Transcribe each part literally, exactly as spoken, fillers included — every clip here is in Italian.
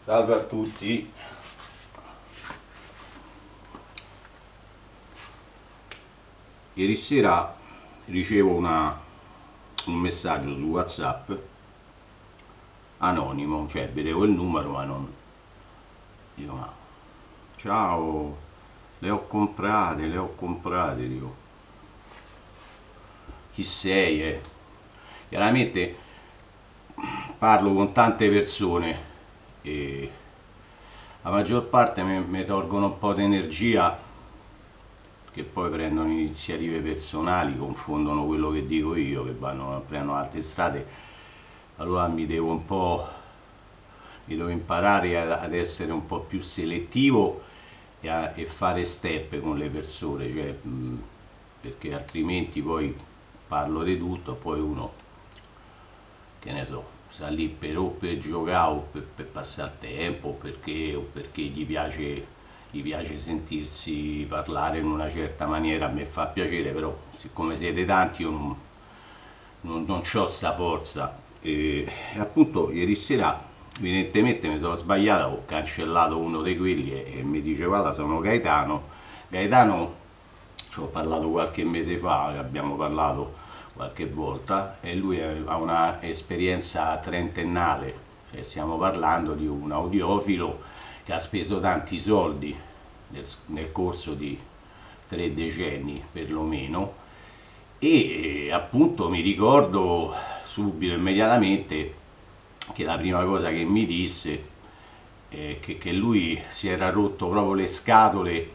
Salve a tutti. Ieri sera ricevo una, un messaggio su WhatsApp anonimo, cioè vedevo il numero ma non... Dico, ma ciao, le ho comprate, le ho comprate, dico, chi sei? Eh? Chiaramente parlo con tante persone e la maggior parte mi, mi tolgono un po' di energia, che poi prendono iniziative personali, confondono quello che dico io, che vanno, prendono altre strade. Allora mi devo un po', mi devo imparare ad, ad essere un po' più selettivo e, a, e fare step con le persone, cioè, mh, perché altrimenti poi parlo di tutto, poi uno, che ne so, sta lì per o per giocare o per, per passare il tempo, o perché, o perché gli piace, gli piace sentirsi parlare in una certa maniera. A me fa piacere, però siccome siete tanti io non, non, non ho sta forza. E, e appunto ieri sera evidentemente mi sono sbagliato, ho cancellato uno di quelli e, e mi dice guarda, sono Gaetano. Gaetano ci ho parlato qualche mese fa, abbiamo parlato qualche volta, e lui ha una esperienza trentennale, cioè stiamo parlando di un audiofilo che ha speso tanti soldi nel, nel corso di tre decenni perlomeno, e appunto mi ricordo subito, immediatamente, che la prima cosa che mi disse è che, che lui si era rotto proprio le scatole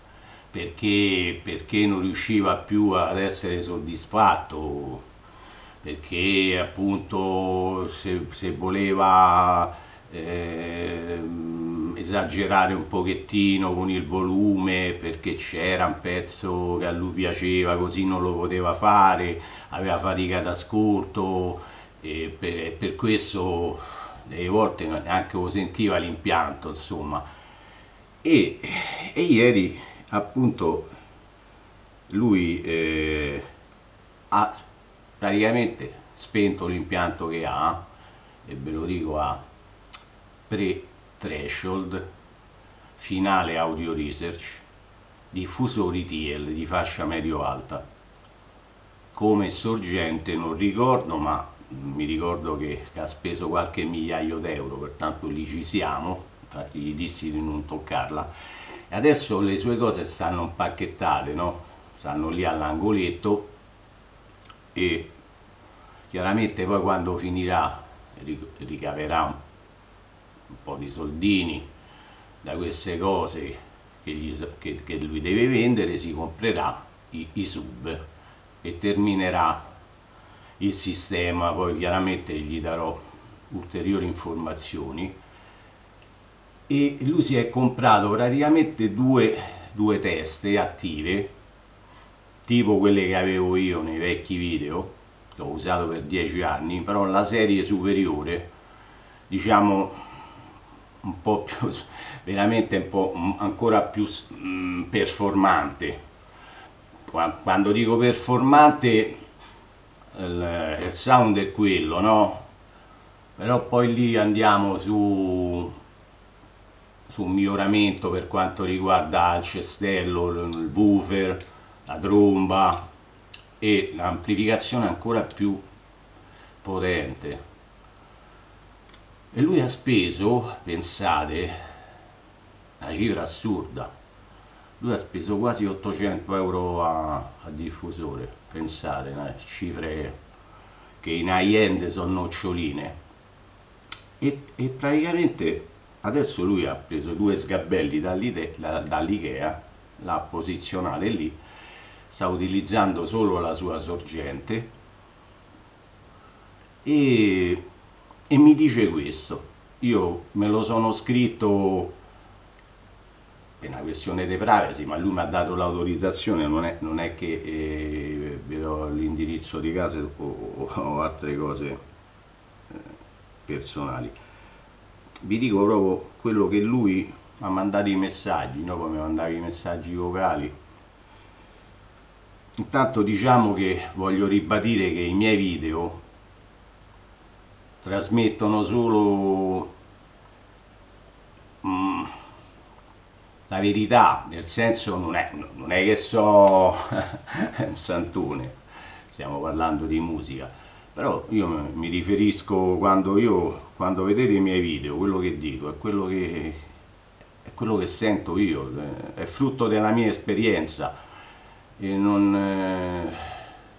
perché, perché non riusciva più ad essere soddisfatto, perché appunto se, se voleva eh, esagerare un pochettino con il volume perché c'era un pezzo che a lui piaceva, così non lo poteva fare, aveva fatica d'ascolto e per, e per questo delle volte neanche lo sentiva l'impianto, insomma. E, e ieri appunto lui eh, ha praticamente spento l'impianto che ha, e ve lo dico, a pre-threshold, finale audio research, diffusori T L di fascia medio-alta, come sorgente non ricordo, ma mi ricordo che, che ha speso qualche migliaio d'euro, pertanto lì ci siamo, infatti gli dissi di non toccarla. E adesso le sue cose stanno impacchettate, no? Stanno lì all'angoletto e chiaramente poi quando finirà ricaverà un, un po' di soldini da queste cose che, gli, che, che lui deve vendere, si comprerà i, i sub e terminerà il sistema. Poi chiaramente gli darò ulteriori informazioni. E lui si è comprato praticamente due, due teste attive, tipo quelle che avevo io nei vecchi video, che ho usato per dieci anni, però la serie superiore, diciamo un po' più, veramente un po' ancora più mh, performante. Quando dico performante, il, il sound è quello, no? Però poi lì andiamo su su un miglioramento per quanto riguarda il cestello, il woofer, la tromba e l'amplificazione ancora più potente. E lui ha speso, pensate, una cifra assurda, lui ha speso quasi ottocento euro a, a diffusore, pensate, né? Cifre che in high-end sono noccioline. E, e praticamente adesso lui ha preso due sgabelli dall'Ikea, l'ha posizionate lì, sta utilizzando solo la sua sorgente e, e mi dice questo. Io me lo sono scritto per una questione di privacy, ma lui mi ha dato l'autorizzazione, non è, non è che eh, vedo l'indirizzo di casa o, o altre cose eh, personali. Vi dico proprio quello che lui mi ha mandato i messaggi, no? Poi mi mandava i messaggi vocali. Intanto diciamo che voglio ribadire che i miei video trasmettono solo la verità, nel senso non è, non è che so un santone, stiamo parlando di musica, però io mi riferisco, quando io, quando vedete i miei video, quello che dico è quello che, è quello che sento io, è frutto della mia esperienza e non... Eh,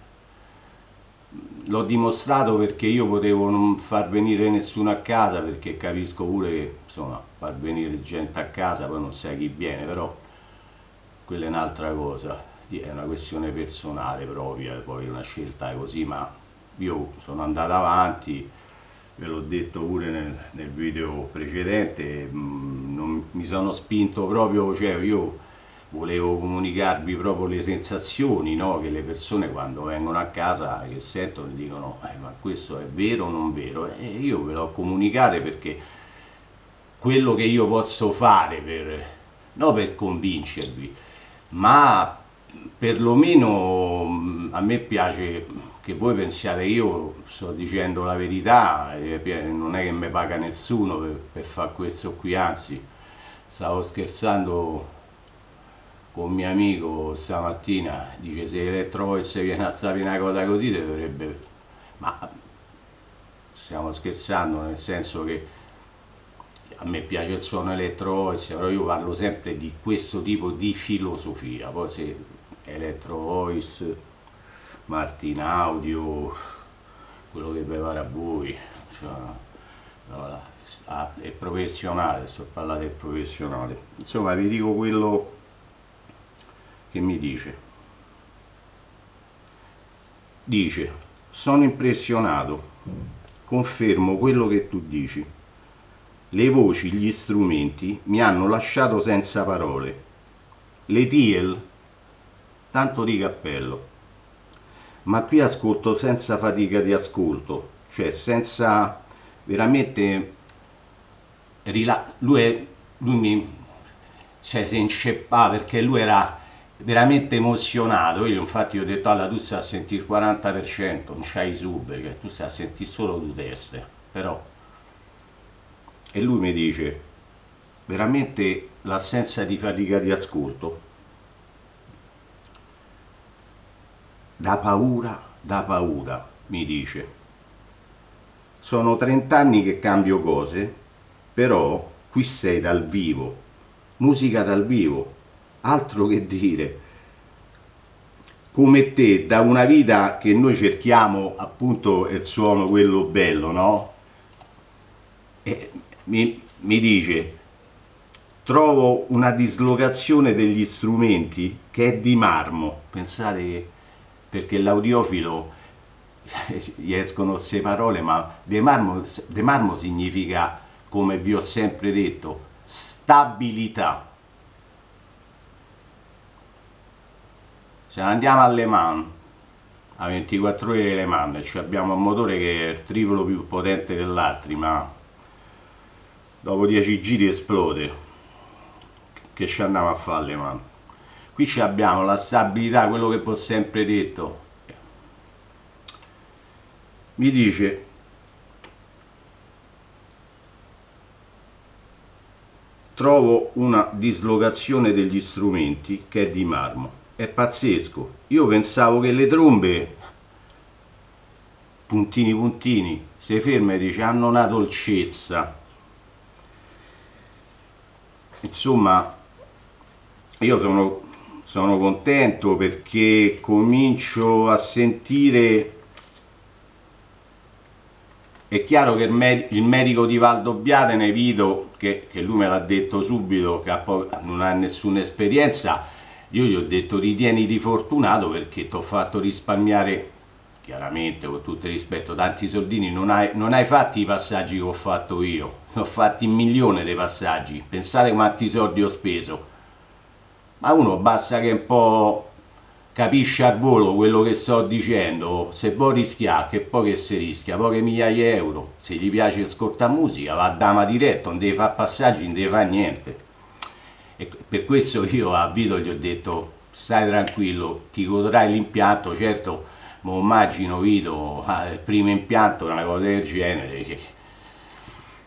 l'ho dimostrato perché io potevo non far venire nessuno a casa, perché capisco pure che insomma far venire gente a casa poi non sai chi viene, però quella è un'altra cosa, è una questione personale propria, poi una scelta così, ma io sono andato avanti, ve l'ho detto pure nel, nel video precedente, mh, non mi sono spinto proprio, cioè io volevo comunicarvi proprio le sensazioni, no? Che le persone quando vengono a casa, che sentono, dicono eh, ma questo è vero o non vero? E io ve l'ho comunicate perché quello che io posso fare per, non per convincervi, ma perlomeno a me piace che voi pensiate che io sto dicendo la verità, e non è che mi paga nessuno per, per fare questo qui, anzi stavo scherzando con un mio amico stamattina, dice se Electro Voice viene a sapere una cosa così dovrebbe, ma stiamo scherzando, nel senso che a me piace il suono Electro Voice, però io parlo sempre di questo tipo di filosofia, poi se Electro Voice, Martin Audio, quello che vi pare a voi, cioè, no, è professionale, sto parlando del professionale, insomma vi dico quello che mi dice. Dice, sono impressionato, confermo quello che tu dici. Le voci, gli strumenti mi hanno lasciato senza parole. Le T L, tanto di cappello. Ma qui ascolto senza fatica di ascolto, cioè senza veramente rila- lui, è, lui mi cioè, si inceppava perché lui era veramente emozionato. Io infatti ho detto allora tu stai a sentire il quaranta per cento, non c'hai sub, che tu stai a sentire solo due teste, però. E lui mi dice veramente l'assenza di fatica di ascolto da paura, da paura, mi dice. Sono trenta anni che cambio cose, però qui sei dal vivo, musica dal vivo, altro che dire. Come te, da una vita che noi cerchiamo appunto il suono quello bello, no? E mi, mi dice, trovo una dislocazione degli strumenti che è di marmo. Pensate che, perché l'audiofilo gli escono queste parole, ma de marmo, de marmo significa, come vi ho sempre detto, stabilità. Se andiamo a Le Mans, a ventiquattro ore di Le Mans, cioè abbiamo un motore che è il triplo più potente dell'altro, ma dopo dieci giri esplode. Che ci andiamo a fare a Le Mans? Qui abbiamo la stabilità, quello che vi ho sempre detto. Mi dice, trovo una dislocazione degli strumenti che è di marmo. È pazzesco. Io pensavo che le trombe, puntini puntini, si ferma e dice hanno una dolcezza. Insomma, io sono, sono contento perché comincio a sentire. È chiaro che il, med il medico di Valdobbiadene, nei video, che, che lui me l'ha detto subito, che ha non ha nessuna esperienza, io gli ho detto ritieniti fortunato perché ti ho fatto risparmiare, chiaramente con tutto il rispetto, tanti soldini, non hai, non hai fatto i passaggi che ho fatto io, ne ho fatti un milione dei passaggi, pensate quanti soldi ho speso, ma uno basta che un po' capisce al volo quello che sto dicendo. Se vuoi rischiare, che poi che si rischia, poche migliaia di euro, se gli piace ascoltare musica va a dama diretto, non deve fare passaggi, non deve fare niente. E per questo io a Vito gli ho detto stai tranquillo, ti godrai l'impianto. Certo, mi immagino Vito, ah, il primo impianto, una cosa del genere, che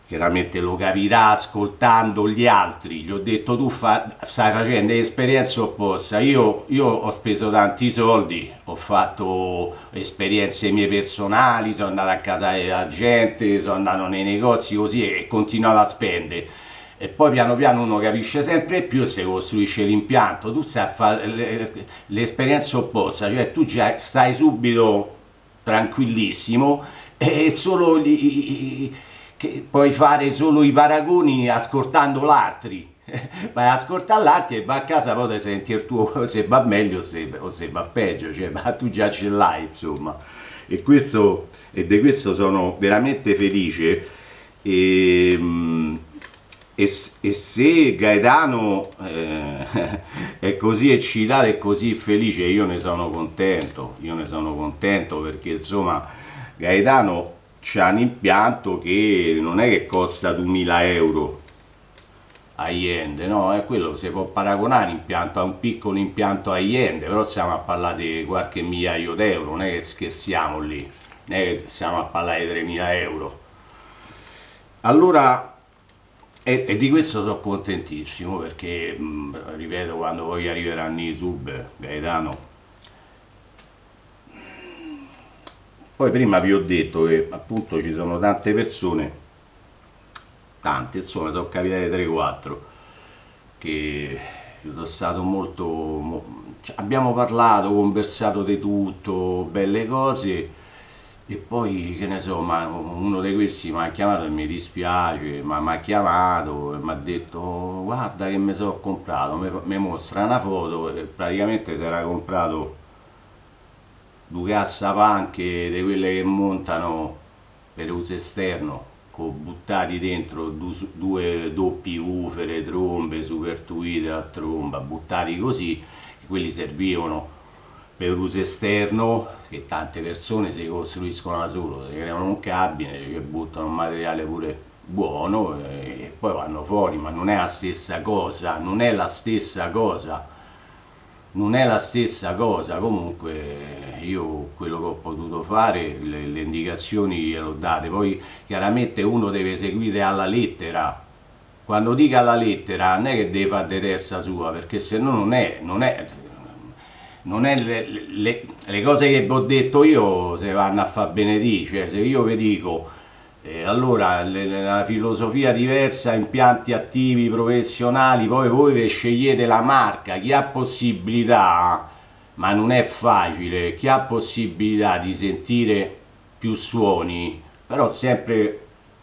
chiaramente lo capirà ascoltando gli altri. Gli ho detto tu fa, stai facendo esperienze opposte, io, io ho speso tanti soldi, ho fatto esperienze mie personali, sono andato a casa della gente, sono andato nei negozi così e continuavo a spendere. E poi piano piano uno capisce sempre più e si costruisce l'impianto. Tu stai a fare l'esperienza opposta, cioè tu già stai subito tranquillissimo e solo gli, che puoi fare solo i paragoni ascoltando l'altri. Vai ad ascoltare l'altri e vai a casa, poi ti senti il tuo se va meglio o se, o se va peggio, cioè, ma tu già ce l'hai, insomma. E questo, e di questo sono veramente felice. E, e, e se Gaetano eh, è così eccitato e così felice, io ne sono contento, io ne sono contento perché insomma Gaetano c'ha un impianto che non è che costa duemila euro high-end, no? È quello che si può paragonare un impianto a un piccolo impianto high-end, però stiamo a parlare di qualche migliaio d'euro, non è che scherziamo lì, non è che stiamo a parlare di tremila euro. Allora, e, e di questo sono contentissimo perché, mh, ripeto, quando poi arriveranno i sub, Gaetano. Poi prima vi ho detto che appunto ci sono tante persone, tante, insomma, sono capitate tre quattro, che ci sono stato molto, mo, cioè, abbiamo parlato, conversato di tutto, belle cose, e poi, che ne so, ma uno di questi mi ha chiamato e mi dispiace, ma mi ha chiamato e mi ha detto guarda che mi sono comprato, mi, mi mostra una foto, e praticamente si era comprato due cassapanche di quelle che montano per uso esterno, con buttati dentro due, due doppi woofer, trombe, super tweeter a tromba, buttati così, quelli servivano per uso esterno, che tante persone si costruiscono da solo, si creano un cabine, ci buttano un materiale pure buono e poi vanno fuori, ma non è la stessa cosa, non è la stessa cosa. Non è la stessa cosa, comunque io quello che ho potuto fare, le, le indicazioni gliele ho date, poi chiaramente uno deve seguire alla lettera, quando dica alla lettera non è che deve fare di testa sua, perché se no non è, non è, non è le, le, le cose che vi ho detto io se vanno a far benedì, cioè se io vi dico Eh, allora, la filosofia diversa, impianti attivi professionali, poi voi vi scegliete la marca, chi ha possibilità, ma non è facile, chi ha possibilità di sentire più suoni, però sempre,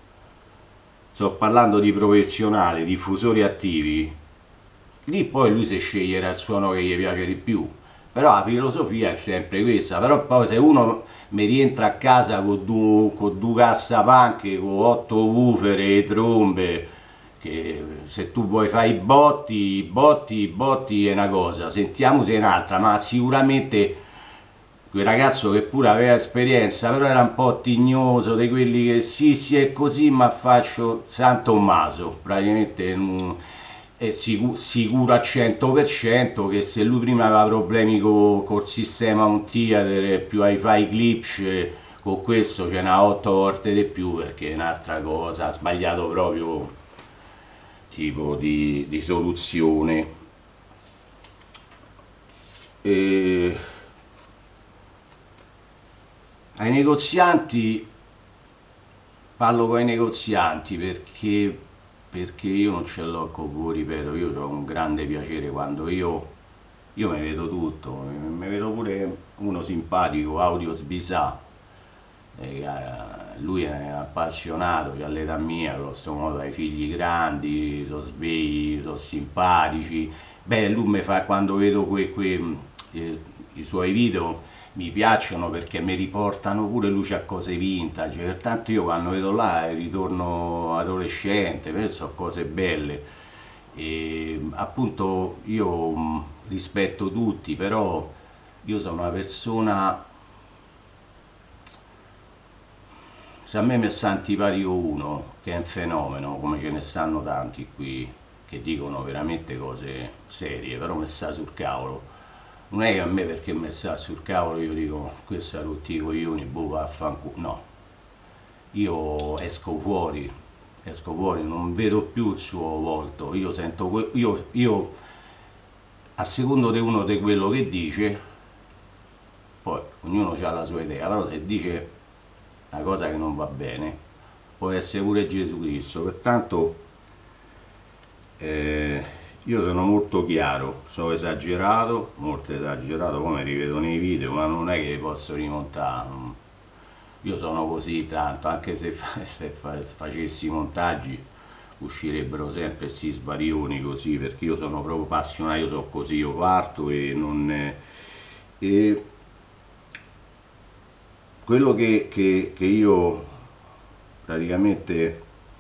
sto parlando di professionali, diffusori attivi, lì poi lui si sceglierà il suono che gli piace di più, però la filosofia è sempre questa. Però poi se uno mi rientra a casa con due, con due cassapanche, con otto woofer e trombe, che se tu vuoi fare i botti, i botti, i botti è una cosa, sentiamo se è un'altra, ma sicuramente quel ragazzo che pure aveva esperienza, però era un po' tignoso, di quelli che sì sì è così, ma faccio San Tommaso, praticamente non, è sicuro, sicuro al cento per cento che se lui prima aveva problemi co, col sistema home theater più hi-fi glitch, con questo ce n'ha otto volte di più, perché è un'altra cosa, ha sbagliato proprio tipo di, di soluzione. E ai negozianti, parlo con i negozianti perché perché io non ce l'ho con voi, ripeto, io ho un grande piacere quando io, io mi vedo tutto, mi vedo pure uno simpatico, Audio Sbisà, eh, lui è appassionato, c'ha l'età mia, con sto modo, ha i figli grandi, sono svegli, sono simpatici, beh lui mi fa, quando vedo que, que, eh, i suoi video, mi piacciono perché mi riportano pure luce a cose vintage, pertanto io quando vedo là ritorno adolescente, penso a cose belle e appunto io rispetto tutti, però io sono una persona, se a me mi sta antipatico uno che è un fenomeno, come ce ne stanno tanti qui che dicono veramente cose serie, però mi sta sul cavolo. Non è che a me perché mi sta sul cavolo io dico questo è rotti i coglioni, boh vaffanculo, no, io esco fuori, esco fuori, non vedo più il suo volto, io sento, que- io, io a secondo di uno di quello che dice, poi ognuno ha la sua idea, però se dice una cosa che non va bene, può essere pure Gesù Cristo, pertanto eh, io sono molto chiaro, so esagerato, molto esagerato come rivedo nei video, ma non è che posso rimontare, io sono così tanto, anche se, fa, se fa, facessi i montaggi uscirebbero sempre questi svarioni così, perché io sono proprio appassionato, io sono così, io parto e non... E quello che, che, che io praticamente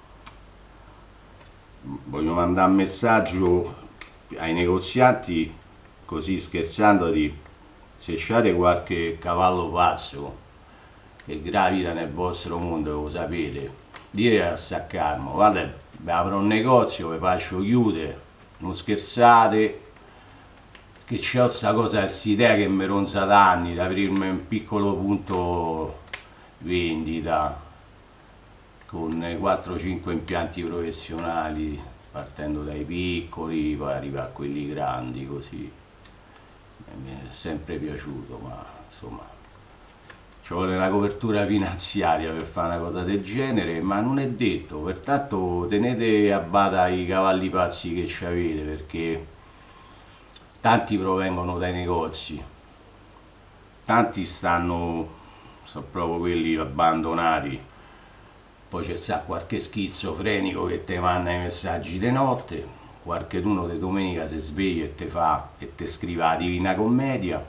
voglio mandare un messaggio ai negozianti, così scherzando, di se c'è qualche cavallo pazzo che gravita nel vostro mondo, lo sapete, dire a Saccarmo, guarda, apro un negozio, vi faccio chiudere, non scherzate, che c'è questa cosa, questa idea che mi ronza da anni, di aprirmi un piccolo punto vendita con quattro cinque impianti professionali, partendo dai piccoli, poi arriva a quelli grandi, così. Mi è sempre piaciuto, ma insomma, ci vuole una copertura finanziaria per fare una cosa del genere, ma non è detto, pertanto tenete a bada i cavalli pazzi che avete, perché tanti provengono dai negozi, tanti stanno, sono proprio quelli abbandonati, poi c'è sta qualche schizofrenico che ti manda i messaggi di notte, qualcheduno di domenica si sveglia e te fa e te scrive la Divina Commedia,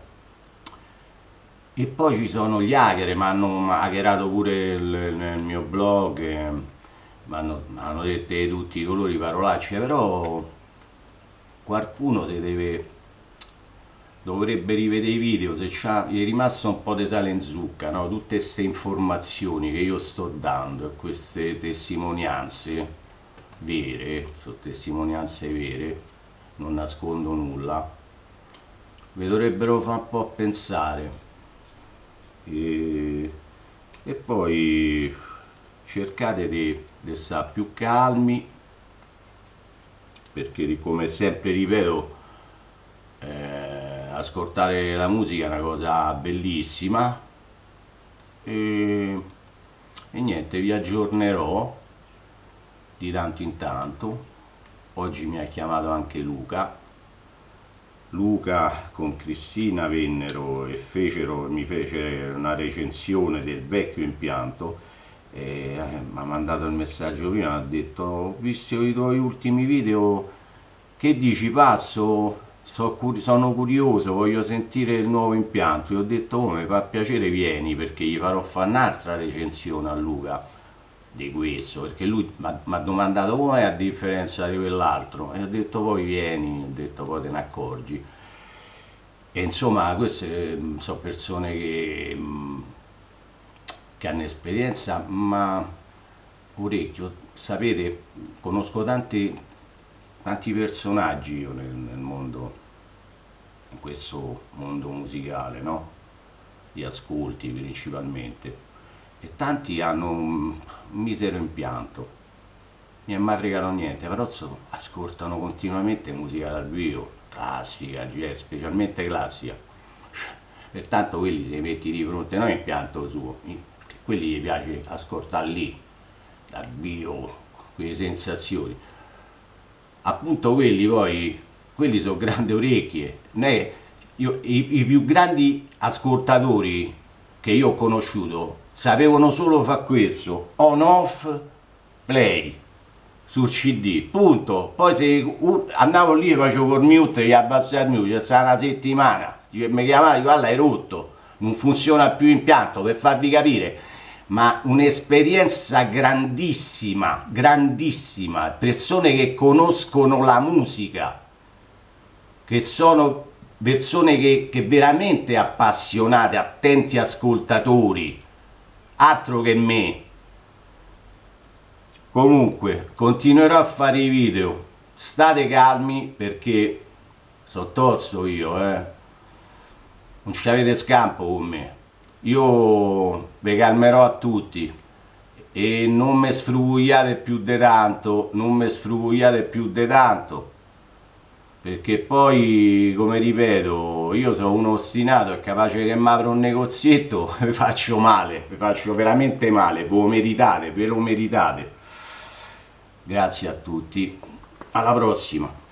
e poi ci sono gli hacker, mi hanno hackerato pure il, nel mio blog, eh, mi hanno, hanno detto di tutti i colori, parolacce, però qualcuno si deve, dovrebbe rivedere i video, se c'ha, gli è rimasto un po' di sale in zucca, no? Tutte queste informazioni che io sto dando e queste testimonianze vere, sono testimonianze vere, non nascondo nulla, vi dovrebbero fare un po' pensare. E, e poi cercate di, di stare più calmi, perché come sempre ripeto, eh, ascoltare la musica è una cosa bellissima, e, e niente, vi aggiornerò di tanto in tanto. Oggi mi ha chiamato anche Luca Luca con Cristina vennero e fecero, mi fece una recensione del vecchio impianto, e eh, mi ha mandato il messaggio prima, ha detto: ho visto i tuoi ultimi video, che dici pazzo? So, sono curioso, voglio sentire il nuovo impianto. Gli ho detto: oh, mi fa piacere, vieni, perché gli farò fare un'altra recensione a Luca di questo, perché lui mi ha domandato come è a differenza di quell'altro, e ho detto poi vieni, ho detto poi te ne accorgi. E insomma, queste sono persone che, che hanno esperienza, ma orecchio, sapete, conosco tanti, tanti personaggi io nel, nel mondo, in questo mondo musicale, no? Di ascolti principalmente, e tanti hanno un misero impianto, mi è mai fregato niente, però so, ascoltano continuamente musica dal vivo, classica, jazz, specialmente classica, pertanto quelli se li metti di fronte, non impianto suo, quelli gli piace ascoltare lì, dal vivo, quelle sensazioni, appunto quelli poi, quelli sono grandi orecchie, né, io, i, i più grandi ascoltatori che io ho conosciuto sapevano solo fare questo, on off play sul C D, punto. Poi se uh, andavo lì e facevo col mute e gli abbassavo il mute, c'è stata una settimana, mi chiamava, guarda, hai rotto, non funziona più impianto, per farvi capire. Ma un'esperienza grandissima, grandissima, persone che conoscono la musica, che sono persone che, che veramente appassionate, attenti ascoltatori, altro che me. Comunque continuerò a fare i video, state calmi, perché so tosto io, eh non ci avete scampo con me, io vi calmerò a tutti, e non mi sfrugliate più di tanto, non mi sfrugliate più di tanto, perché poi, come ripeto, io sono uno ostinato e capace che mi apro un negozietto, vi faccio male, vi faccio veramente male, ve lo meritate, ve lo meritate. Grazie a tutti, alla prossima.